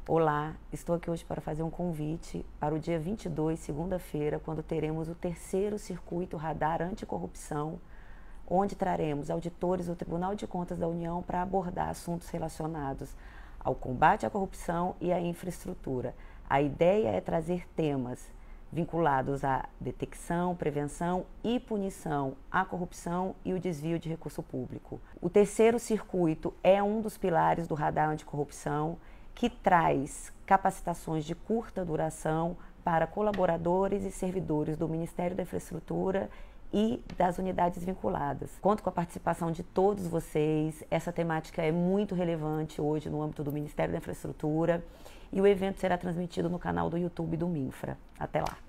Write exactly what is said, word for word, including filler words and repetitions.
Olá, estou aqui hoje para fazer um convite para o dia vinte e dois, segunda-feira, quando teremos o terceiro circuito Radar Anticorrupção, onde traremos auditores do Tribunal de Contas da União para abordar assuntos relacionados ao combate à corrupção e à infraestrutura. A ideia é trazer temas vinculados à detecção, prevenção e punição à corrupção e o desvio de recurso público. O terceiro circuito é um dos pilares do Radar Anticorrupção, que traz capacitações de curta duração para colaboradores e servidores do Ministério da Infraestrutura e das unidades vinculadas. Conto com a participação de todos vocês. Essa temática é muito relevante hoje no âmbito do Ministério da Infraestrutura e o evento será transmitido no canal do YouTube do Minfra. Até lá!